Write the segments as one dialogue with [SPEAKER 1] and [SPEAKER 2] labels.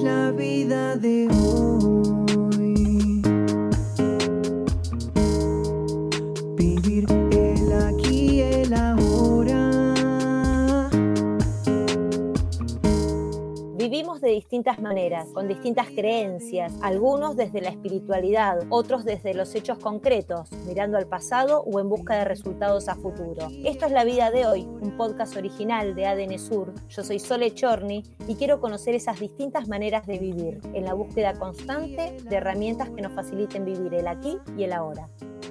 [SPEAKER 1] la vida de hoy. Vivir el aquí y el ahora.
[SPEAKER 2] Vivimos de distintas maneras, con distintas creencias, algunos desde la espiritualidad, otros desde los hechos concretos, mirando al pasado o en busca de resultados a futuro. Esto es La Vida de Hoy, un podcast original de ADN Sur. Yo soy Sole Chorny y quiero conocer esas distintas maneras de vivir, en la búsqueda constante de herramientas que nos faciliten vivir el aquí y el ahora.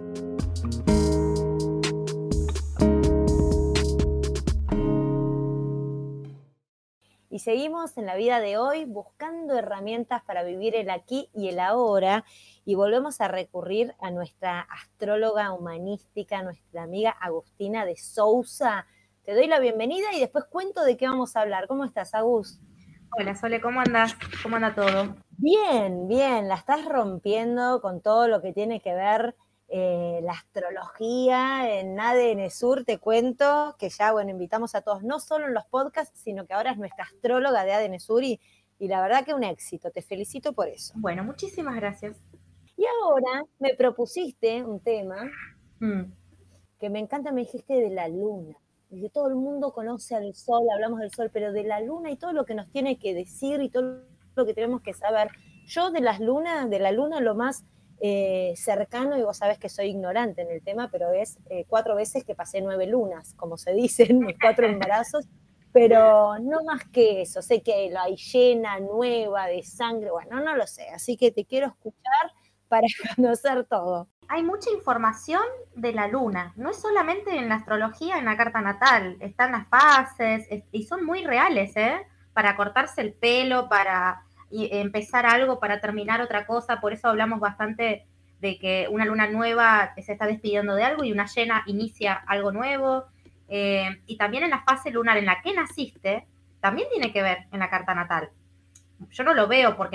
[SPEAKER 2] Y seguimos en La Vida de Hoy buscando herramientas para vivir el aquí y el ahora, y volvemos a recurrir a nuestra astróloga humanística, nuestra amiga Agustina de Sousa. Te doy la bienvenida y después cuento de qué vamos a hablar. ¿Cómo estás, Agus?
[SPEAKER 3] Hola, Sole, ¿cómo andás? ¿Cómo anda todo?
[SPEAKER 2] Bien, bien, la estás rompiendo con todo lo que tiene que ver la astrología en ADN Sur. Te cuento que ya, bueno, invitamos a todos, no solo en los podcasts, sino que ahora es nuestra astróloga de ADN Sur y la verdad que un éxito, te felicito por eso.
[SPEAKER 3] Bueno, muchísimas gracias.
[SPEAKER 2] Y ahora me propusiste un tema que me encanta, me dijiste de la luna. Y que todo el mundo conoce al sol, hablamos del sol, pero de la luna y todo lo que nos tiene que decir y todo lo que tenemos que saber. Yo de la luna lo más cercano, y vos sabés que soy ignorante en el tema, pero es 4 veces que pasé 9 lunas, como se dicen, mis 4 embarazos, pero no más que eso. Sé que hay llena nueva de sangre, bueno, no lo sé, así que te quiero escuchar para conocer todo.
[SPEAKER 3] Hay mucha información de la luna, no es solamente en la astrología, en la carta natal, están las fases, y son muy reales, para cortarse el pelo, para empezar algo, para terminar otra cosa. Por eso hablamos bastante de que una luna nueva se está despidiendo de algo y una llena inicia algo nuevo. Y también en la fase lunar en la que naciste, también tiene que ver en la carta natal. Yo no lo veo porque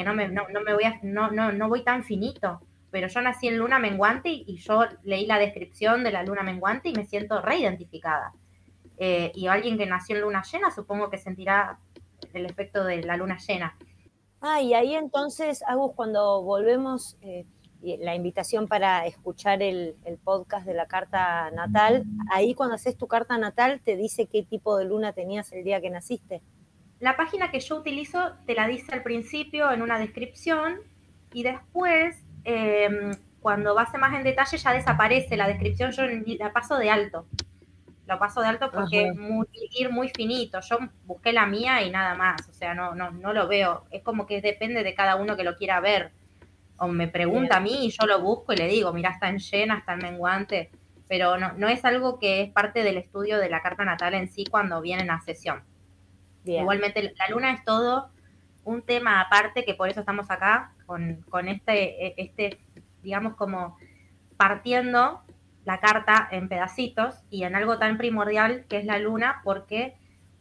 [SPEAKER 3] no voy tan finito, pero yo nací en luna menguante y yo leí la descripción de la luna menguante y me siento reidentificada. Y alguien que nació en luna llena supongo que sentirá el efecto de la luna llena.
[SPEAKER 2] Y ahí entonces, Agus, cuando volvemos, la invitación para escuchar el podcast de la carta natal, ahí cuando haces tu carta natal te dice qué tipo de luna tenías el día que naciste.
[SPEAKER 3] La página que yo utilizo te la dice al principio en una descripción y después, cuando vas más en detalle, ya desaparece la descripción. Yo la paso de alto. Lo paso de alto porque es ir muy finito. Yo busqué la mía y nada más. O sea, no lo veo. Es como que depende de cada uno que lo quiera ver. O me pregunta a mí y yo lo busco y le digo, mira, está en llena, está en menguante. Pero no es algo que es parte del estudio de la carta natal en sí cuando vienen a sesión. Bien. Igualmente, la luna es todo un tema aparte, que por eso estamos acá con este, digamos, como partiendo la carta en pedacitos y en algo tan primordial que es la luna, porque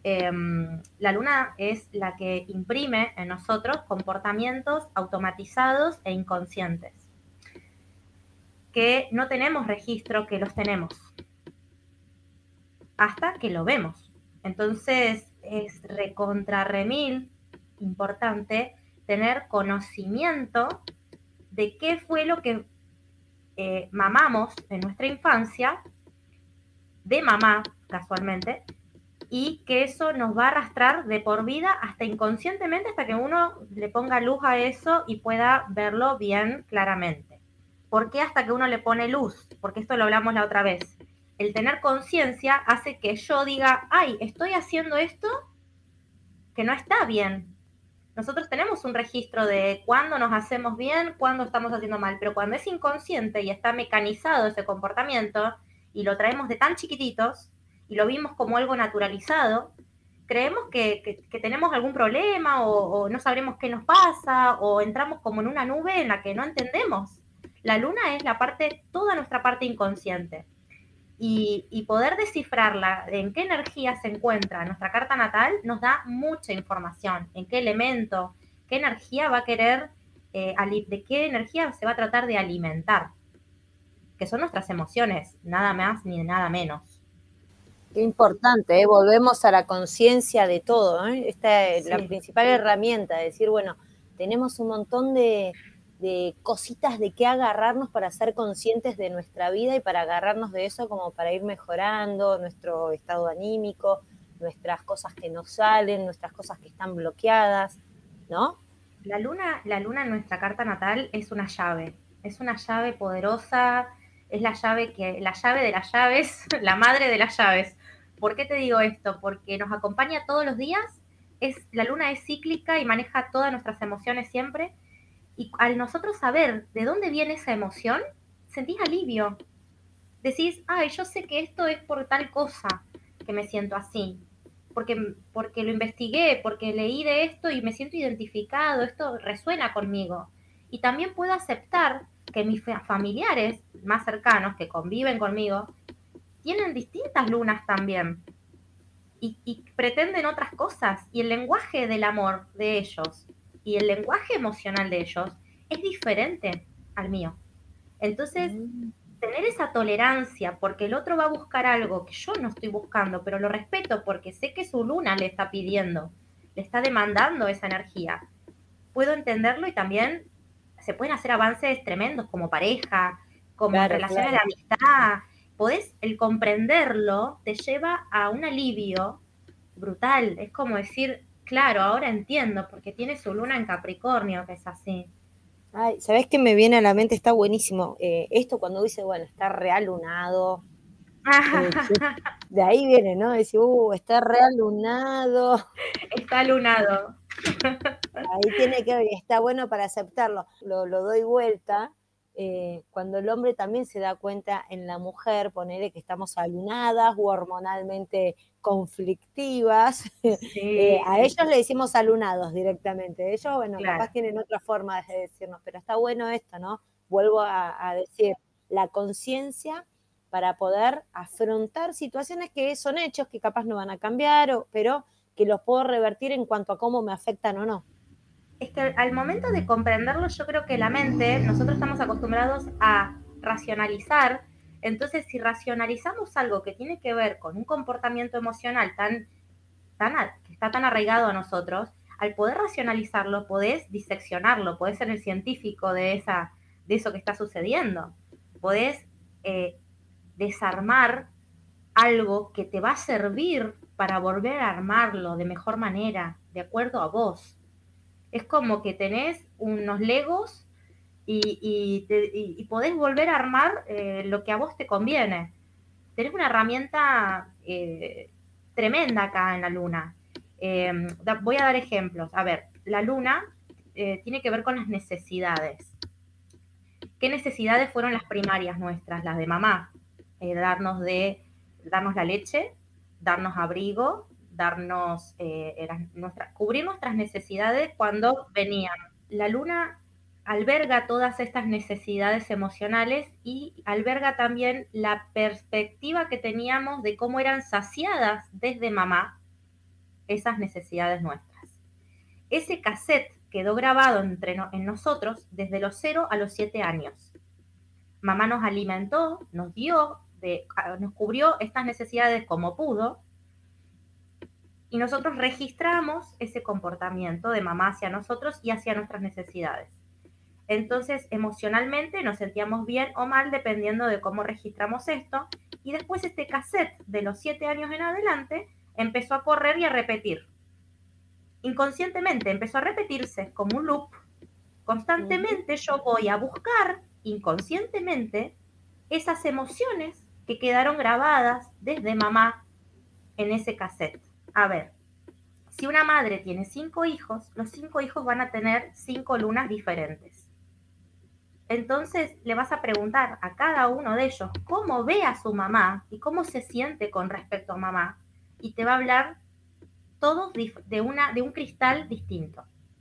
[SPEAKER 3] la luna es la que imprime en nosotros comportamientos automatizados e inconscientes, que no tenemos registro que los tenemos, hasta que lo vemos. Entonces, es recontra remil importante tener conocimiento de qué fue lo que mamamos en nuestra infancia, de mamá casualmente, y que eso nos va a arrastrar de por vida hasta inconscientemente, hasta que uno le ponga luz a eso y pueda verlo bien claramente. ¿Por qué hasta que uno le pone luz? Porque esto lo hablamos la otra vez. El tener conciencia hace que yo diga, ay, estoy haciendo esto que no está bien. Nosotros tenemos un registro de cuándo nos hacemos bien, cuándo estamos haciendo mal, pero cuando es inconsciente y está mecanizado ese comportamiento y lo traemos de tan chiquititos y lo vimos como algo naturalizado, creemos que tenemos algún problema o no sabremos qué nos pasa o entramos como en una nube en la que no entendemos. La luna es toda nuestra parte inconsciente. Y poder descifrarla, en qué energía se encuentra nuestra carta natal, nos da mucha información, en qué elemento, qué energía va a querer, de qué energía se va a tratar de alimentar, que son nuestras emociones, nada más ni nada menos.
[SPEAKER 2] Qué importante, volvemos a la conciencia de todo, Esta es la principal herramienta, de decir, bueno, tenemos un montón de cositas de qué agarrarnos para ser conscientes de nuestra vida y para agarrarnos de eso como para ir mejorando nuestro estado anímico, nuestras cosas que no salen, nuestras cosas que están bloqueadas, ¿no?
[SPEAKER 3] La luna en nuestra carta natal es una llave poderosa, es la llave de las llaves, la madre de las llaves. ¿Por qué te digo esto? Porque nos acompaña todos los días, la luna es cíclica y maneja todas nuestras emociones siempre, y al nosotros saber de dónde viene esa emoción, sentís alivio. Decís, ay, yo sé que esto es por tal cosa que me siento así, porque lo investigué, porque leí de esto y me siento identificado, esto resuena conmigo. Y también puedo aceptar que mis familiares más cercanos que conviven conmigo tienen distintas lunas también y pretenden otras cosas. Y el lenguaje del amor de ellos y el lenguaje emocional de ellos es diferente al mío. Entonces, tener esa tolerancia, porque el otro va a buscar algo que yo no estoy buscando, pero lo respeto porque sé que su luna le está pidiendo, le está demandando esa energía. Puedo entenderlo y también se pueden hacer avances tremendos como pareja, como en relaciones de amistad. El comprenderlo te lleva a un alivio brutal. Es como decir, claro, ahora entiendo, porque tiene su luna en Capricornio, que es así.
[SPEAKER 2] Ay, ¿sabés qué me viene a la mente? Está buenísimo. Esto cuando dice, bueno, está realunado. De ahí viene, ¿no? Decir, está realunado.
[SPEAKER 3] Está lunado.
[SPEAKER 2] Ahí tiene que ver, está bueno para aceptarlo. Lo doy vuelta. Cuando el hombre también se da cuenta en la mujer, ponele que estamos alunadas o hormonalmente conflictivas,
[SPEAKER 3] Sí.
[SPEAKER 2] a ellos le decimos alunados directamente. Ellos, bueno,
[SPEAKER 3] claro.
[SPEAKER 2] Capaz tienen otra forma de decirnos, pero está bueno esto, ¿no? Vuelvo a decir, la conciencia para poder afrontar situaciones que son hechos, que capaz no van a cambiar, pero que los puedo revertir en cuanto a cómo me afectan o no.
[SPEAKER 3] Es que al momento de comprenderlo, yo creo que la mente, nosotros estamos acostumbrados a racionalizar. Entonces, si racionalizamos algo que tiene que ver con un comportamiento emocional que está tan arraigado a nosotros, al poder racionalizarlo, podés diseccionarlo, podés ser el científico de eso que está sucediendo. Podés desarmar algo que te va a servir para volver a armarlo de mejor manera, de acuerdo a vos. Es como que tenés unos legos y podés volver a armar lo que a vos te conviene. Tenés una herramienta tremenda acá en la luna. Voy a dar ejemplos. A ver, la luna tiene que ver con las necesidades. ¿Qué necesidades fueron las primarias nuestras, las de mamá? Darnos la leche, darnos abrigo, cubrir nuestras necesidades cuando venían. La luna alberga todas estas necesidades emocionales y alberga también la perspectiva que teníamos de cómo eran saciadas desde mamá esas necesidades nuestras. Ese cassette quedó grabado en nosotros desde los 0 a los 7 años. Mamá nos alimentó, nos cubrió estas necesidades como pudo, y nosotros registramos ese comportamiento de mamá hacia nosotros y hacia nuestras necesidades. Entonces, emocionalmente nos sentíamos bien o mal dependiendo de cómo registramos esto, y después este cassette de los 7 años en adelante empezó a correr y a repetir. Inconscientemente empezó a repetirse como un loop. Constantemente yo voy a buscar inconscientemente esas emociones que quedaron grabadas desde mamá en ese cassette. A ver, si una madre tiene 5 hijos, los 5 hijos van a tener 5 lunas diferentes. Entonces le vas a preguntar a cada uno de ellos cómo ve a su mamá y cómo se siente con respecto a mamá, y te va a hablar todos de un cristal distinto.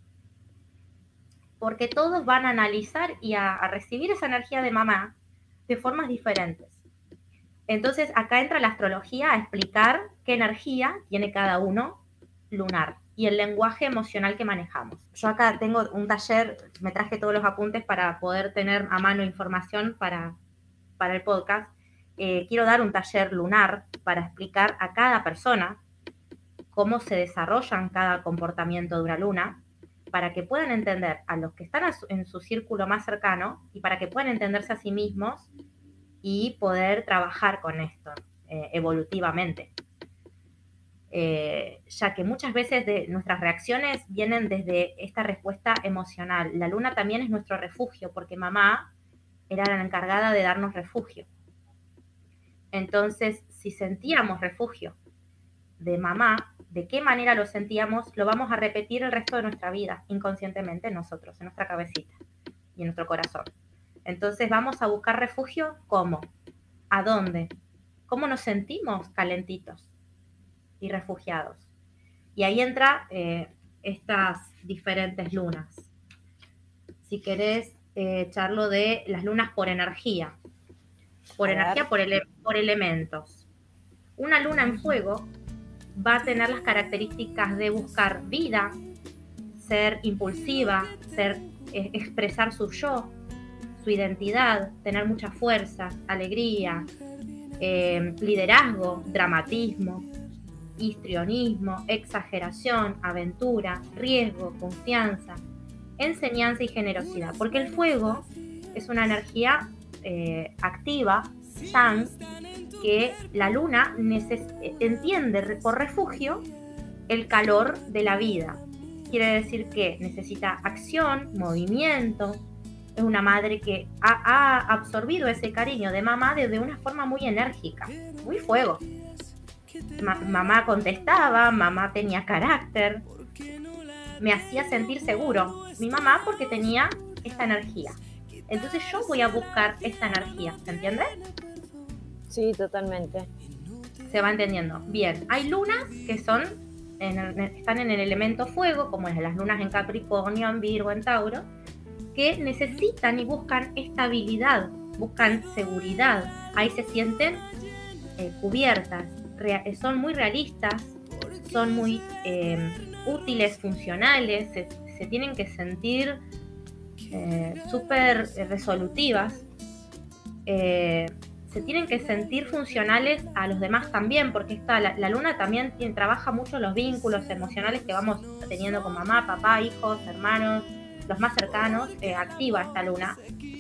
[SPEAKER 3] Porque todos van a analizar y a recibir esa energía de mamá de formas diferentes. Entonces, acá entra la astrología a explicar qué energía tiene cada uno lunar y el lenguaje emocional que manejamos. Yo acá tengo un taller, me traje todos los apuntes para poder tener a mano información para el podcast. Quiero dar un taller lunar para explicar a cada persona cómo se desarrollan cada comportamiento de una luna. para que puedan entender a los que están en su círculo más cercano y para que puedan entenderse a sí mismos y poder trabajar con esto evolutivamente. Ya que muchas veces nuestras reacciones vienen desde esta respuesta emocional. La luna también es nuestro refugio, porque mamá era la encargada de darnos refugio. Entonces, si sentíamos refugio de mamá, de qué manera lo sentíamos, lo vamos a repetir el resto de nuestra vida, inconscientemente nosotros, en nuestra cabecita y en nuestro corazón. Entonces vamos a buscar refugio, ¿cómo? ¿A dónde? ¿Cómo nos sentimos calentitos y refugiados? Y ahí entra estas diferentes lunas. Si querés, charlo de las lunas por energía. Por elementos. Una luna en fuego va a tener las características de buscar vida, ser impulsiva, expresar su yo, su identidad, tener mucha fuerza, alegría, liderazgo, dramatismo, histrionismo, exageración, aventura, riesgo, confianza, enseñanza y generosidad. Porque el fuego es una energía activa, yang, que la luna entiende por refugio el calor de la vida. Quiere decir que necesita acción, movimiento. Es una madre que ha absorbido ese cariño de mamá de una forma muy enérgica, muy fuego. Mamá contestaba, mamá tenía carácter, me hacía sentir seguro. Mi mamá porque tenía esta energía. Entonces yo voy a buscar esta energía, ¿se entiende?
[SPEAKER 2] Sí, totalmente.
[SPEAKER 3] Se va entendiendo. Bien, hay lunas que están en el elemento fuego, como las lunas en Capricornio, en Virgo, en Tauro, que necesitan y buscan estabilidad, buscan seguridad. Ahí se sienten cubiertas, son muy realistas, son muy útiles, funcionales, se tienen que sentir súper resolutivas, se tienen que sentir funcionales a los demás también, porque la luna también trabaja mucho los vínculos emocionales que vamos teniendo con mamá, papá, hijos, hermanos, los más cercanos. Activa esta luna.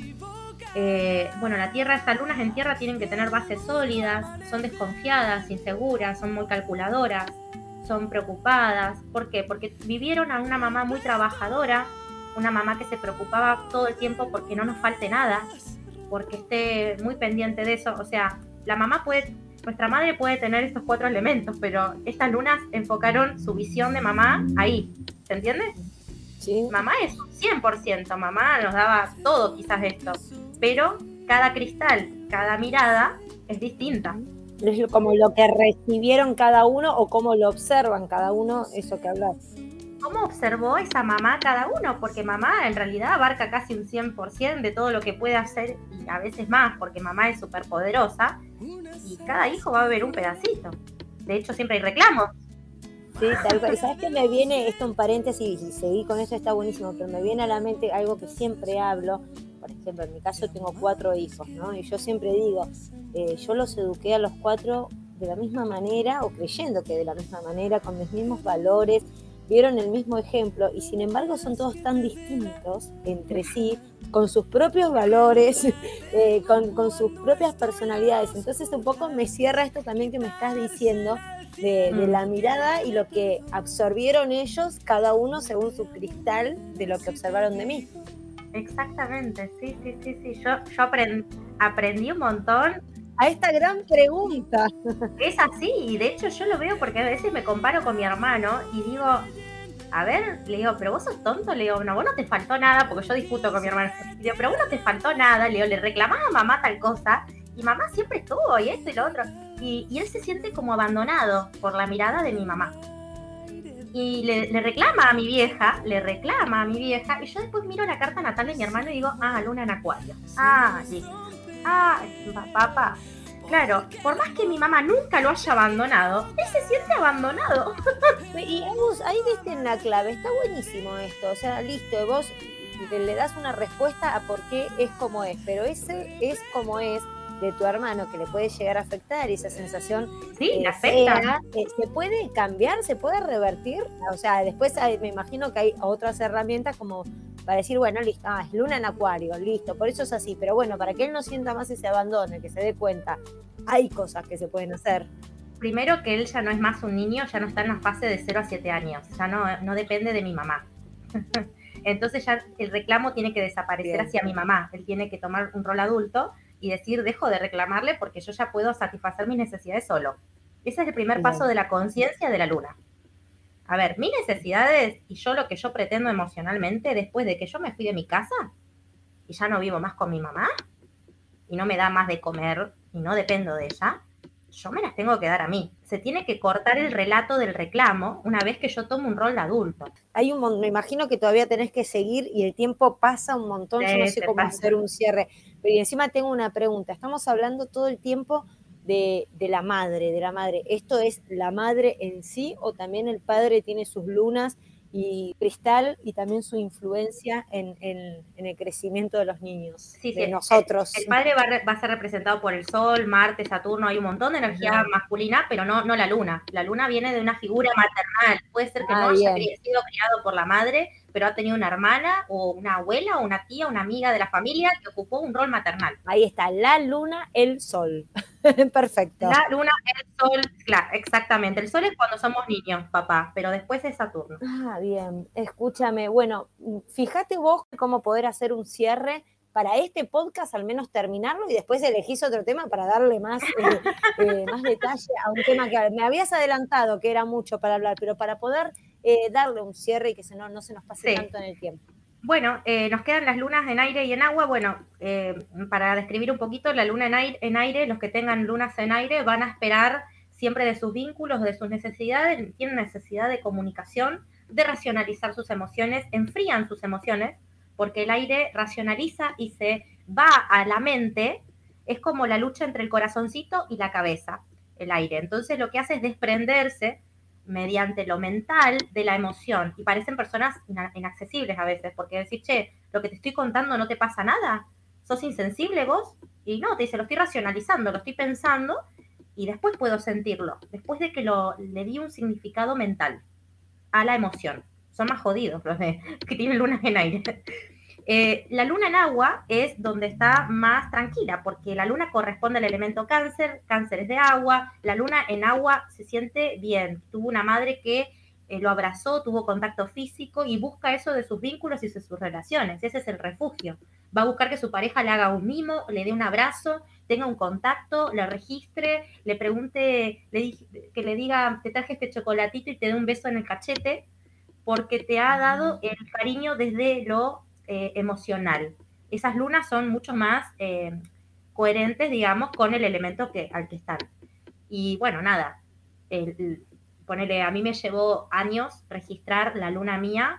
[SPEAKER 3] Bueno, estas lunas en tierra tienen que tener bases sólidas, son desconfiadas, inseguras, son muy calculadoras, son preocupadas. ¿Por qué? Porque vivieron a una mamá muy trabajadora, una mamá que se preocupaba todo el tiempo porque no nos falte nada, porque esté muy pendiente de eso. O sea, nuestra madre puede tener estos 4 elementos, pero estas lunas enfocaron su visión de mamá ahí, ¿se entiende?
[SPEAKER 2] Sí.
[SPEAKER 3] Mamá es 100%, mamá nos daba todo quizás esto, pero cada cristal, cada mirada es distinta.
[SPEAKER 2] Es como lo que recibieron cada uno o cómo lo observan cada uno, eso que hablas.
[SPEAKER 3] ¿Cómo observó esa mamá cada uno? Porque mamá en realidad abarca casi un 100% de todo lo que puede hacer y a veces más, porque mamá es súper poderosa y cada hijo va a beber un pedacito. De hecho, siempre hay reclamos.
[SPEAKER 2] Sí, tal cual. ¿Sabes qué me viene esto en paréntesis? Y seguir con esto está buenísimo, pero me viene a la mente algo que siempre hablo. Por ejemplo, en mi caso tengo 4 hijos, ¿no? Y yo siempre digo, yo los eduqué a los 4 de la misma manera, o creyendo que de la misma manera, con mis mismos valores, vieron el mismo ejemplo, y sin embargo son todos tan distintos entre sí, con sus propios valores, con sus propias personalidades. Entonces un poco me cierra esto también que me estás diciendo, de la mirada y lo que absorbieron ellos, cada uno según su cristal de lo que observaron de mí.
[SPEAKER 3] Exactamente, sí. Yo aprendí un montón.
[SPEAKER 2] A esta gran pregunta.
[SPEAKER 3] Es así, y de hecho yo lo veo porque a veces me comparo con mi hermano y digo, a ver, le digo, pero vos sos tonto, le digo, no, vos no te faltó nada, porque yo discuto con mi hermano, le digo, pero vos no te faltó nada, le digo, le reclamás a mamá tal cosa, y mamá siempre estuvo, y esto y lo otro, y él se siente como abandonado por la mirada de mi mamá. Y le reclama a mi vieja, y yo después miro la carta natal de mi hermano y digo, luna en Acuario. Sí. Papá. Claro, por más que mi mamá nunca lo haya abandonado, él se siente abandonado.
[SPEAKER 2] Y vos ahí diste en la clave, está buenísimo esto, o sea, listo, vos le das una respuesta a por qué es como es, pero ese es como es, de tu hermano que le puede llegar a afectar y esa sensación
[SPEAKER 3] le afecta.
[SPEAKER 2] ¿se puede cambiar? ¿Se puede revertir? O sea, después me imagino que hay otras herramientas como para decir, bueno, listo, es luna en Acuario, listo, por eso es así, pero bueno, para que él no sienta más ese abandono, que se dé cuenta, hay cosas que se pueden hacer.
[SPEAKER 3] Primero que él ya no es más un niño, ya no está en la fase de 0 a 7 años, ya no depende de mi mamá. Entonces ya el reclamo tiene que desaparecer hacia mi mamá, él tiene que tomar un rol adulto y decir, dejo de reclamarle porque yo ya puedo satisfacer mis necesidades solo. Ese es el primer paso de la conciencia de la luna. A ver, mis necesidades y yo lo que yo pretendo emocionalmente después de que yo me fui de mi casa y ya no vivo más con mi mamá y no me da más de comer y no dependo de ella, yo me las tengo que dar a mí. Se tiene que cortar el relato del reclamo una vez que yo tomo un rol de adulto.
[SPEAKER 2] Me imagino que todavía tenés que seguir y el tiempo pasa un montón, yo no sé cómo hacer un cierre. Pero y encima tengo una pregunta, estamos hablando todo el tiempo de la madre. ¿Esto es la madre en sí o también el padre tiene sus lunas y Cristal y también su influencia en el crecimiento de los niños, de nosotros?
[SPEAKER 3] El padre va a ser representado por el Sol, Marte, Saturno, hay un montón de energía masculina, pero no la luna. La luna viene de una figura maternal, puede ser que no haya sido criado por la madre, pero ha tenido una hermana o una abuela o una tía, una amiga de la familia que ocupó un rol maternal.
[SPEAKER 2] Ahí está, la luna, el sol. Perfecto.
[SPEAKER 3] La luna, el sol, claro, exactamente. El sol es cuando somos niños, papá, pero después es Saturno.
[SPEAKER 2] Ah, bien. Escúchame, bueno, fíjate vos cómo poder hacer un cierre para este podcast, al menos terminarlo, y después elegís otro tema para darle más detalle a un tema que me habías adelantado, que era mucho para hablar, pero para poder darle un cierre y que no se nos pase tanto en el tiempo.
[SPEAKER 3] Bueno, nos quedan las lunas en aire y en agua. Bueno, para describir un poquito, la luna en aire, los que tengan lunas en aire van a esperar siempre de sus vínculos, de sus necesidades, tienen necesidad de comunicación, de racionalizar sus emociones, enfrían sus emociones, porque el aire racionaliza y se va a la mente, es como la lucha entre el corazoncito y la cabeza, el aire. Entonces lo que hace es desprenderse mediante lo mental de la emoción, y parecen personas inaccesibles a veces, porque decir, che, lo que te estoy contando no te pasa nada, sos insensible vos, y no, te dice, lo estoy racionalizando, lo estoy pensando, y después puedo sentirlo, después de que le di un significado mental a la emoción. Son más jodidos los que tienen lunas en aire. La luna en agua es donde está más tranquila, porque la luna corresponde al elemento cáncer, cáncer es de agua, la luna en agua se siente bien, tuvo una madre que lo abrazó, tuvo contacto físico y busca eso de sus vínculos y de sus relaciones, ese es el refugio. Va a buscar que su pareja le haga un mimo, le dé un abrazo, tenga un contacto, le registre, le pregunte, que le diga, te traje este chocolatito y te dé un beso en el cachete, porque te ha dado el cariño desde lo emocional. Esas lunas son mucho más coherentes, digamos, con el elemento al que están. Y bueno, nada, ponele, a mí me llevó años registrar la luna mía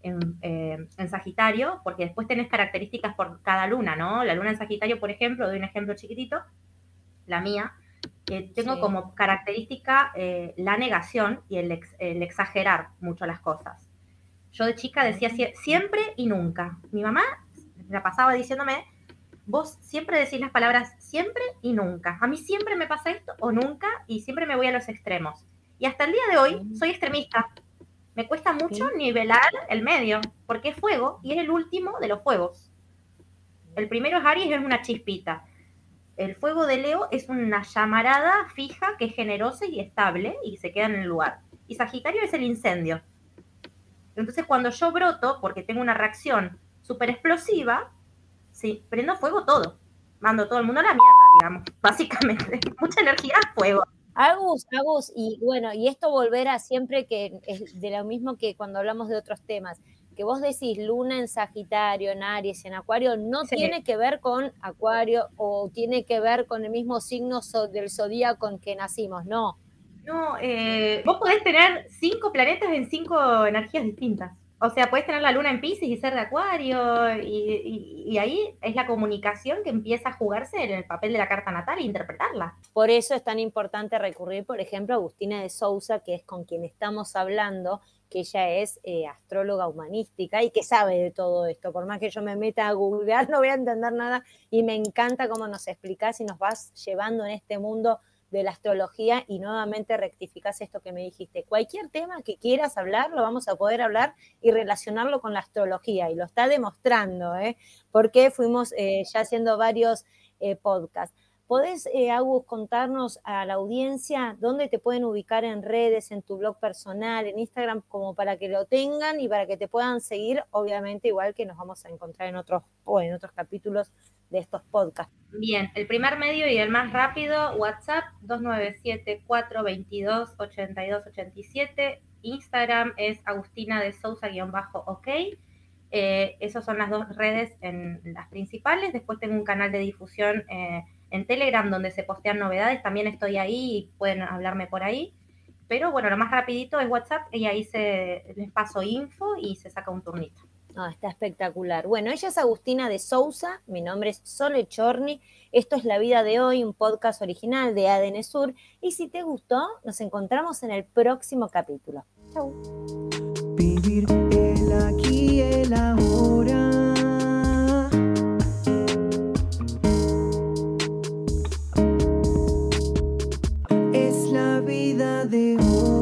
[SPEAKER 3] en Sagitario, porque después tenés características por cada luna, ¿no? La luna en Sagitario, por ejemplo, doy un ejemplo chiquitito, la mía, tengo como característica la negación y el exagerar mucho las cosas. Yo de chica decía siempre y nunca. Mi mamá la pasaba diciéndome, vos siempre decís las palabras siempre y nunca. A mí siempre me pasa esto o nunca y siempre me voy a los extremos. Y hasta el día de hoy soy extremista. Me cuesta mucho nivelar el medio, porque es fuego y es el último de los fuegos. El primero es Aries, es una chispita. El fuego de Leo es una llamarada fija que es generosa y estable y se queda en el lugar. Y Sagitario es el incendio. Entonces cuando yo broto, porque tengo una reacción súper explosiva, sí, prendo fuego todo. Mando a todo el mundo a la mierda, digamos, básicamente. Mucha energía, fuego.
[SPEAKER 2] Agus, y bueno, y esto volverá siempre que es de lo mismo que cuando hablamos de otros temas, que vos decís luna en Sagitario, en Aries, en Acuario, no tiene que ver con Acuario o tiene que ver con el mismo signo del zodíaco con que nacimos, no.
[SPEAKER 3] No, vos podés tener 5 planetas en 5 energías distintas. O sea, podés tener la luna en Piscis y ser de Acuario, y ahí es la comunicación que empieza a jugarse en el papel de la carta natal e interpretarla.
[SPEAKER 2] Por eso es tan importante recurrir, por ejemplo, a Agustina de Sousa, que es con quien estamos hablando, que ella es astróloga humanística y que sabe de todo esto. Por más que yo me meta a googlear, no voy a entender nada, y me encanta cómo nos explicás y nos vas llevando en este mundo de la astrología, y nuevamente rectificás esto que me dijiste. Cualquier tema que quieras hablar, lo vamos a poder hablar y relacionarlo con la astrología, y lo está demostrando, porque fuimos ya haciendo varios podcasts. ¿Podés, Agus, contarnos a la audiencia dónde te pueden ubicar en redes, en tu blog personal, en Instagram, como para que lo tengan y para que te puedan seguir? Obviamente, igual que nos vamos a encontrar en otros capítulos de estos podcasts.
[SPEAKER 3] Bien, el primer medio y el más rápido, WhatsApp 297-422-8287. Instagram es Agustina de Sousa-OK. Esas son las dos redes las principales. Después tengo un canal de difusión en Telegram donde se postean novedades. También estoy ahí y pueden hablarme por ahí. Pero bueno, lo más rapidito es WhatsApp, y ahí les paso info y se saca un turnito.
[SPEAKER 2] Está espectacular. Bueno, ella es Agustina de Sousa, mi nombre es Sole Chorni, esto es La Vida de Hoy, un podcast original de ADN Sur, y si te gustó, nos encontramos en el próximo capítulo. Chau.
[SPEAKER 1] Vivir el aquí y el ahora. Es la vida de hoy.